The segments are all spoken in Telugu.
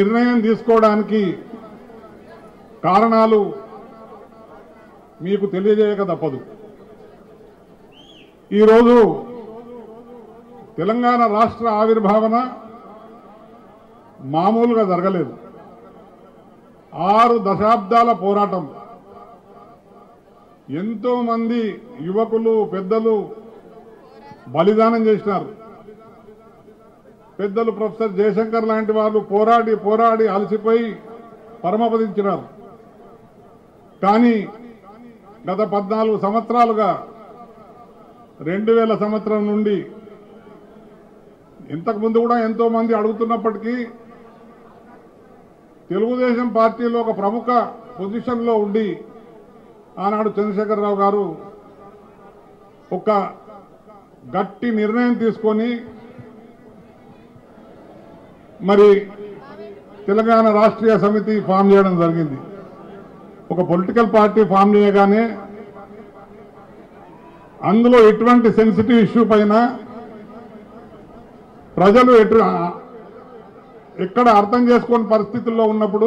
నిర్ణయం తీసుకోవడానికి కారణాలు మీకు తెలియజేయక తప్పదు. ఈరోజు తెలంగాణ రాష్ట్ర ఆవిర్భావన మామూలుగా జరగలేదు. 6 దశాబ్దాల పోరాటం, ఎంతో మంది యువకులు పెద్దలు బలిదానం చేసినారు. పెద్దలు ప్రొఫెసర్ జయశంకర్ లాంటి వాళ్ళు పోరాడి పోరాడి అలసిపోయి పరమపదించినారు. కానీ గత 14 సంవత్సరాలుగా 2000 సంవత్సరం నుండి ఇంతకుముందు కూడా ఎంతో మంది అడుగుతున్నప్పటికీ తెలుగుదేశం పార్టీలో ఒక ప్రముఖ పొజిషన్లో ఉండి ఆనాడు చంద్రశేఖరరావు గారు ఒక గట్టి నిర్ణయం తీసుకొని మరి తెలంగాణ రాష్ట్రీయ సమితి ఫామ్ చేయడం జరిగింది. ఒక పొలిటికల్ పార్టీ ఫామ్ చేయగానే అందులో ఎటువంటి సెన్సిటివ్ ఇష్యూ పైన ప్రజలు ఎక్కడ అర్థం చేసుకునే పరిస్థితుల్లో ఉన్నప్పుడు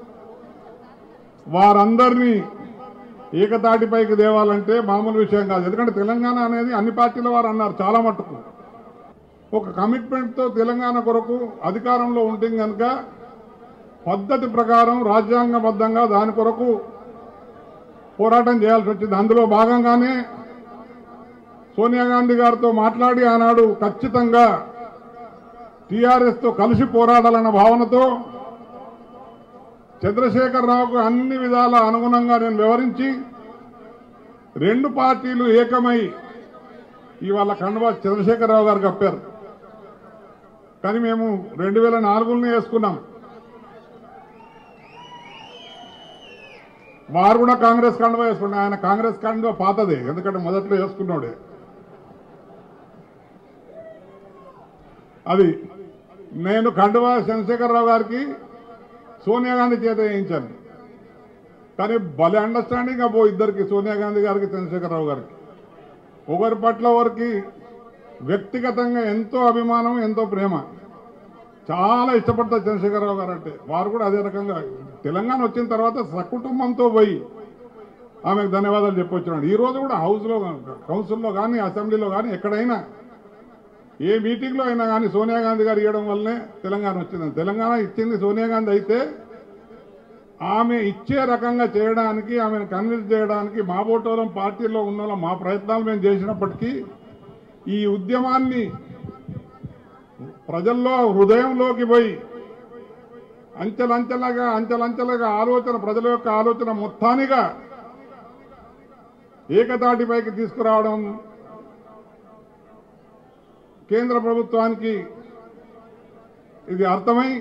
వారందరినీ ఏకతాటిపైకి తేవాలంటే మామూలు విషయం కాదు. ఎందుకంటే తెలంగాణ అనేది అన్ని పార్టీల వారు అన్నారు చాలా మట్టుకు. ఒక కమిట్మెంట్తో తెలంగాణ కొరకు అధికారంలో ఉంటుంది కనుక పద్ధతి ప్రకారం రాజ్యాంగబద్ధంగా దాని కొరకు పోరాటం చేయాల్సి వచ్చింది. అందులో భాగంగానే సోనియా గాంధీ గారితో మాట్లాడి ఆనాడు ఖచ్చితంగా టీఆర్ఎస్తో కలిసి పోరాడాలన్న భావనతో చంద్రశేఖరరావుకు అన్ని విధాల అనుగుణంగా నేను వివరించి 2 పార్టీలు ఏకమై ఇవాళ కండువా చంద్రశేఖరరావు గారు కప్పారు. కానీ మేము 2004లోనే వేసుకున్నాం. వారు కూడా కాంగ్రెస్ కండువా వేసుకున్నారు. ఆయన కాంగ్రెస్ కండువా పాతదే, ఎందుకంటే మొదట్లో వేసుకున్నాడే. అది నేను కండువా చంద్రశేఖరరావు గారికి సోనియా గాంధీ చేత వేయించాను. కానీ భలే అండర్స్టాండింగ్ అబ్బో ఇద్దరికి, సోనియా గాంధీ గారికి చంద్రశేఖరరావు గారికి. ఒకరి పట్ల ఒకరికి వ్యక్తిగతంగా ఎంతో అభిమానం, ఎంతో ప్రేమ. చాలా ఇష్టపడతారు చంద్రశేఖరరావు గారు అంటే. వారు కూడా అదే రకంగా తెలంగాణ వచ్చిన తర్వాత సకుటుంబంతో పోయి ఆమెకు ధన్యవాదాలు చెప్పొచ్చినాడు. ఈరోజు కూడా హౌస్లో, కౌన్సిల్లో కానీ అసెంబ్లీలో కానీ ఎక్కడైనా ఏ మీటింగ్లో అయినా కానీ సోనియా గాంధీ గారు ఇవ్వడం వల్లనే తెలంగాణ వచ్చింది. తెలంగాణ ఇచ్చింది సోనియా గాంధీ అయితే ఆమె ఇచ్చే రకంగా చేయడానికి, ఆమెను కన్విన్స్ చేయడానికి మా బోటోలం పార్టీలో ఉన్న మా ప్రయత్నాలు మేము చేసినప్పటికీ ఈ ఉద్యమాన్ని ప్రజల్లో హృదయంలోకి పోయి అంచెలంచెలుగా ఆలోచన, ప్రజల యొక్క ఆలోచన మొత్తానిగా ఏకతాటిపైకి తీసుకురావడం కేంద్ర ప్రభుత్వానికి ఇది అర్థమై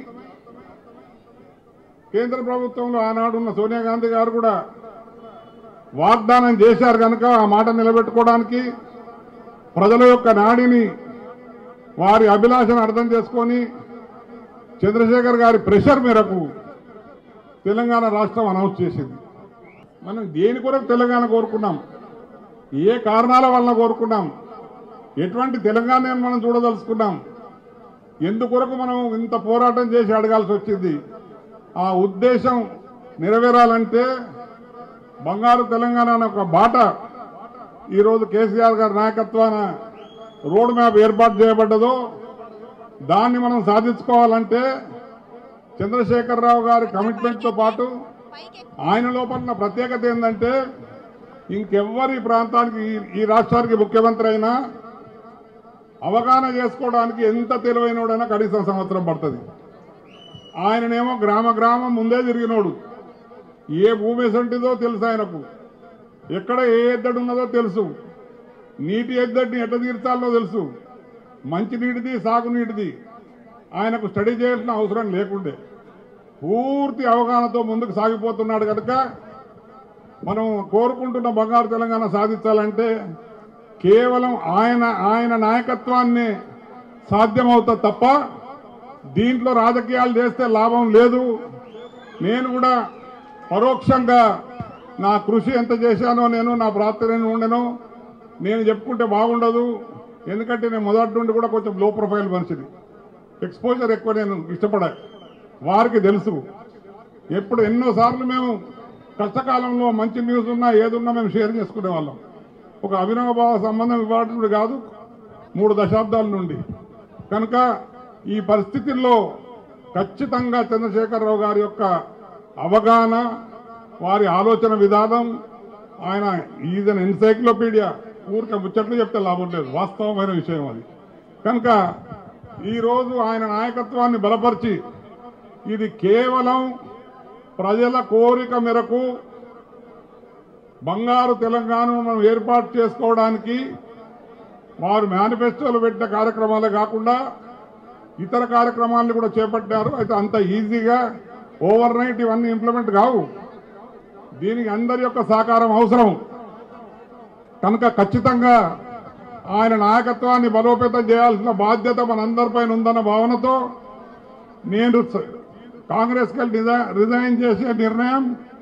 కేంద్ర ప్రభుత్వంలో ఆనాడున్న సోనియా గాంధీ గారు కూడా వాగ్దానం చేశారు కనుక ఆ మాట నిలబెట్టుకోవడానికి ప్రజల యొక్క నాడిని, వారి అభిలాషను అర్థం చేసుకొని చంద్రశేఖర్ గారి ప్రెషర్ మేరకు తెలంగాణ రాష్ట్రం అనౌన్స్ చేసింది. మనం దేని కొరకు తెలంగాణ కోరుకున్నాం, ఏ కారణాల వలన కోరుకున్నాం, ఎటువంటి తెలంగాణను మనం చూడదలుచుకున్నాం, ఎందుకొరకు మనం ఇంత పోరాటం చేసి అడగాల్సి వచ్చింది. ఆ ఉద్దేశం నెరవేరాలంటే బంగారు తెలంగాణ అనే ఒక బాట ఈరోజు కేసీఆర్ గారి నాయకత్వాన రోడ్ మ్యాప్ ఏర్పాటు చేయబడ్డదో దాన్ని మనం సాధించుకోవాలంటే చంద్రశేఖరరావు గారి కమిట్మెంట్తో పాటు ఆయన లోపల ప్రత్యేకత ఏంటంటే ఇంకెవ్వరి ప్రాంతానికి, ఈ రాష్ట్రానికి ముఖ్యమంత్రి అయినా అవగాహన చేసుకోవడానికి ఎంత తెలివైనోడైనా కనీసం సంవత్సరం పడుతుంది. ఆయననేమో గ్రామం ముందే తిరిగినోడు. ఏ భూమి ఎసంటిదో తెలుసు ఆయనకు, ఎక్కడ ఏ ఎద్దడి ఉన్నదో తెలుసు, నీటి ఎద్దడిని ఎట్లా తీర్చాలో తెలుసు, మంచినీటిది సాగునీటిది ఆయనకు స్టడీ చేయాల్సిన అవసరం లేకుండే పూర్తి అవగాహనతో ముందుకు సాగిపోతున్నాడు కనుక మనం కోరుకుంటున్న బంగారు తెలంగాణ సాధించాలంటే కేవలం ఆయన నాయకత్వాన్ని సాధ్యమవుతుంది తప్ప దీంట్లో రాజకీయాలు చేస్తే లాభం లేదు. నేను కూడా పరోక్షంగా నా కృషి ఎంత చేశానో, నేను నా ప్రార్థన ఉండేనో నేను చెప్పుకుంటే బాగుండదు. ఎందుకంటే నేను మొదటి నుండి కూడా కొంచెం లో ప్రొఫైల్ మనిషిని, ఎక్స్పోజర్ ఎక్కువ నేను ఇష్టపడా. వారికి తెలుసు. ఎప్పుడు ఎన్నోసార్లు మేము కష్టకాలంలో మంచి న్యూస్ ఉన్నా ఏదున్నా మేము షేర్ చేసుకునే వాళ్ళం. ఒక అవినాభావ సంబంధం ఇవ్వడం కాదు 3 దశాబ్దాల నుండి. కనుక ఈ పరిస్థితుల్లో ఖచ్చితంగా చంద్రశేఖరరావు గారి యొక్క అవగాహన, వారి ఆలోచన విధానం, ఆయన ఈజ్ అన్ ఎన్సైక్లోపీడియా. ఊరికే ముచ్చట్లు చెప్తే లాభం లేదు, వాస్తవమైన విషయం అది. కనుక ఈరోజు ఆయన నాయకత్వాన్ని బలపరిచి ఇది కేవలం ప్రజల కోరిక మేరకు బంగారు తెలంగాణను మనం ఏర్పాటు చేసుకోవడానికి వారు మేనిఫెస్టోలో పెట్టిన కార్యక్రమాలే కాకుండా ఇతర కార్యక్రమాలను కూడా చేపట్టారు. అయితే అంత ఈజీగా ఓవర్ నైట్ ఇవన్నీ ఇంప్లిమెంట్ కావు. దీనికి అందరి యొక్క సహకారం అవసరం. కనుక ఖచ్చితంగా ఆయన నాయకత్వాన్ని బలోపేతం చేయాల్సిన బాధ్యత మనందరిపైన ఉందన్న భావనతో నేను కాంగ్రెస్కి రిజైన్ చేసే నిర్ణయం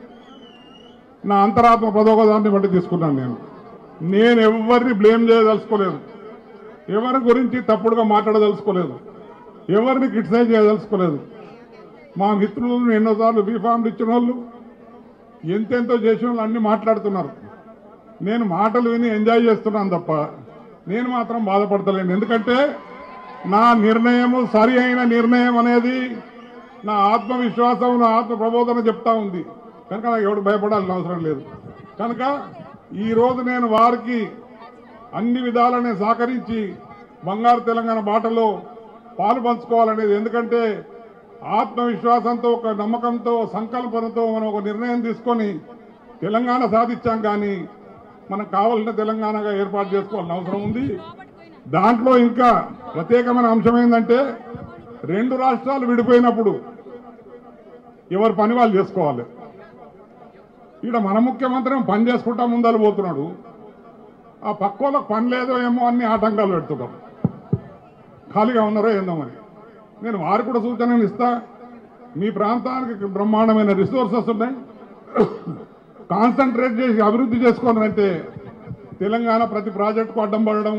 నా అంతరాత్మ ప్రదోగదాన్ని బట్టి తీసుకున్నాను. నేను ఎవరిని బ్లేమ్ చేయదలుచుకోలేదు, ఎవరి గురించి తప్పుడుగా మాట్లాడదలుచుకోలేదు, ఎవరిని క్రిటిసైజ్ చేయదలుచుకోలేదు. మా మిత్రులు ఎన్నోసార్లు బీఫామ్లు ఇచ్చిన వాళ్ళు, ఎంతెంతో చేసిన వాళ్ళు అన్ని మాట్లాడుతున్నారు. నేను మాటలు విని ఎంజాయ్ చేస్తున్నాను తప్ప నేను మాత్రం బాధపడతలేను. ఎందుకంటే నా నిర్ణయము సరి అయిన నిర్ణయం అనేది నా ఆత్మవిశ్వాసం, నా ఆత్మ ప్రబోధన చెప్తా ఉంది. కనుక నాకు ఎవడు భయపడాల్సిన అవసరం లేదు. కనుక ఈరోజు నేను వారికి అన్ని విధాలనే సహకరించి బంగారు తెలంగాణ బాటలో పాలు పంచుకోవాలనేది. ఎందుకంటే ఆత్మవిశ్వాసంతో, ఒక నమ్మకంతో, సంకల్పనతో మనం ఒక నిర్ణయం తీసుకొని తెలంగాణ సాధించాం. కానీ మనకు కావాల్సిన తెలంగాణగా ఏర్పాటు చేసుకోవాల్సిన అవసరం ఉంది. దాంట్లో ఇంకా ప్రత్యేకమైన అంశం ఏంటంటే 2 రాష్ట్రాలు విడిపోయినప్పుడు ఎవరి పని వాళ్ళు చేసుకోవాలి. ఇక్కడ మన ముఖ్యమంత్రి పని చేసుకుంటా ముందలు పోతున్నాడు, ఆ పక్కోళ్ళకు పని లేదో ఏమో అన్ని ఆటంకాలు పెడుతున్నాం. ఖాళీగా ఉన్నారో ఏందో మరి. నేను వారు కూడా సూచనలు ఇస్తా. మీ ప్రాంతానికి బ్రహ్మాండమైన రిసోర్సెస్ ఉన్నాయి, కాన్సన్ట్రేట్ చేసి అభివృద్ధి చేసుకోవాలంటే తెలంగాణ ప్రతి ప్రాజెక్టుకు అడ్డం పడడం,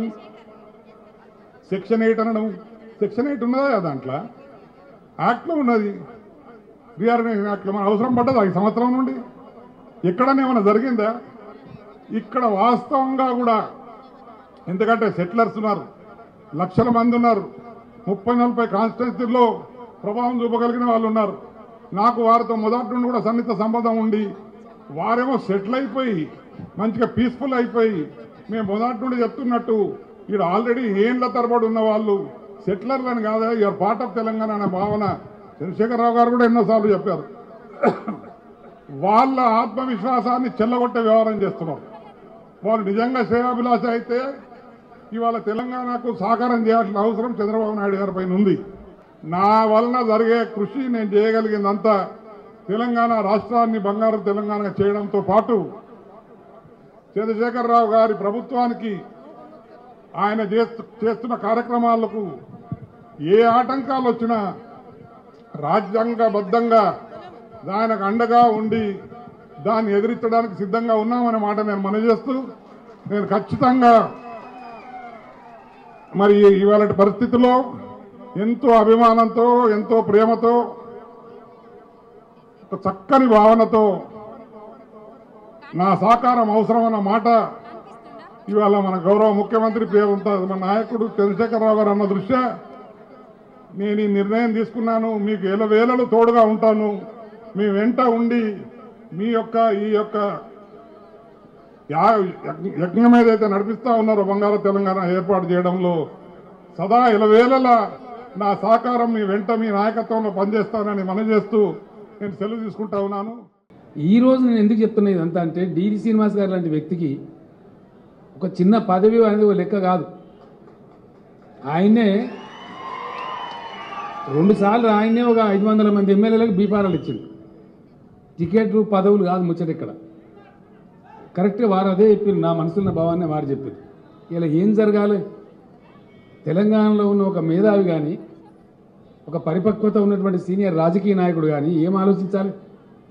సెక్షన్ 8 అనడం. సెక్షన్ 8 ఉన్నదా దాంట్లో? యాక్ట్లో ఉన్నది, రీఆర్గనైజేషన్ యాక్ట్లో. మన అవసరం పడ్డదా ఈ సంవత్సరం నుండి? ఎక్కడనే ఏమైనా జరిగిందా? ఇక్కడ వాస్తవంగా కూడా, ఎందుకంటే సెటిలర్స్ ఉన్నారు, లక్షల మంది ఉన్నారు, 30-40 కాన్స్టిట్యున్సీల్లో ప్రభావం చూపగలిగిన వాళ్ళు ఉన్నారు. నాకు వారితో మొదటి నుండి కూడా సన్నిహిత సంబంధం ఉండి, వారేమో సెటిల్ అయిపోయి మంచిగా పీస్ఫుల్ అయిపోయి, మేము మొదటి నుండి చెప్తున్నట్టు ఇక్కడ ఆల్రెడీ ఏళ్ల తరబడి ఉన్న వాళ్ళు సెటిలర్లని కాదా, యూఆర్ పార్ట్ ఆఫ్ తెలంగాణ అనే భావన చంద్రశేఖరరావు గారు కూడా ఎన్నోసార్లు చెప్పారు. వాళ్ళ ఆత్మవిశ్వాసాన్ని చెల్లగొట్టే వ్యవహారం చేస్తున్నారు. వాళ్ళు నిజంగా శ్రేయాభిలాష అయితే ఇవాళ తెలంగాణకు సహకారం చేయాల్సిన అవసరం చంద్రబాబు నాయుడు గారి పైన ఉంది. నా వలన జరిగే కృషి నేను చేయగలిగిందంతా తెలంగాణ రాష్ట్రాన్ని బంగారు తెలంగాణ చేయడంతో పాటు చంద్రశేఖరరావు గారి ప్రభుత్వానికి ఆయన చేస్తున్న కార్యక్రమాలకు ఏ ఆటంకాలు వచ్చినా రాజ్యాంగబద్ధంగా దానికి అండగా ఉండి దాన్ని ఎదిరించడానికి సిద్ధంగా ఉన్నామనే మాట నేను మనవి చేస్తూ, నేను ఖచ్చితంగా మరి ఇవాళ పరిస్థితుల్లో ఎంతో అభిమానంతో, ఎంతో ప్రేమతో, ఒక చక్కని భావనతో నా సహకారం అవసరమన్న మాట ఇవాళ మన గౌరవ ముఖ్యమంత్రి ప్రియవంత మన నాయకుడు చంద్రశేఖరరావు గారు అన్న దృష్ట్యా నేను ఈ నిర్ణయం తీసుకున్నాను. మీకు ఎలవేళలు తోడుగా ఉంటాను, మీ వెంట ఉండి మీ యొక్క ఈ యొక్క యజ్ఞం ఏదైతే నడిపిస్తా ఉన్నారో బంగారు తెలంగాణ ఏర్పాటు చేయడంలో సదా ఎలవేళలా నా సహకారం మీ వెంట, మీ నాయకత్వంలో పనిచేస్తానని మనవి చేస్తూ నేను సెలవు తీసుకుంటా ఉన్నాను. ఈ రోజు నేను ఎందుకు చెప్తున్నా ఇదంతా అంటే, డిడి శ్రీనివాస్ గారు లాంటి వ్యక్తికి ఒక చిన్న పదవి అనేది ఒక లెక్క కాదు. ఆయనే 2 సార్లు ఆయనే ఒక 500 మంది ఎమ్మెల్యేలకు బీఫారాలు ఇచ్చింది. టికెట్లు పదవులు కాదు ముచ్చట ఇక్కడ. కరెక్ట్గా వారు అదే చెప్పారు, నా మనసున్న భావాన్ని వారు చెప్పారు. ఇలా ఏం జరగాలి? తెలంగాణలో ఉన్న ఒక మేధావి కానీ, ఒక పరిపక్వత ఉన్నటువంటి సీనియర్ రాజకీయ నాయకుడు కానీ ఏం ఆలోచించాలి?